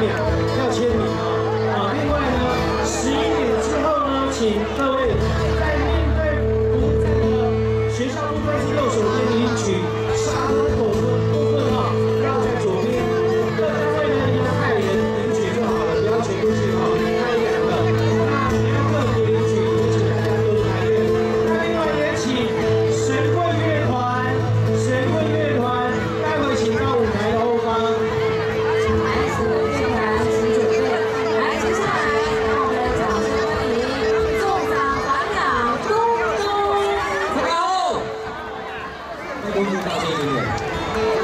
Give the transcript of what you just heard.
秒要签名啊。另外呢，11点之后呢，请各位在面对这个学校部分是右手边领取沙口的部分要在左边。各单位呢一个派人领取就好了，不要全部去派2个。那你要个别领取，也请大家多多排队。那另外也请神棍乐团，待会请到舞台的后方。 恭喜大家，今年。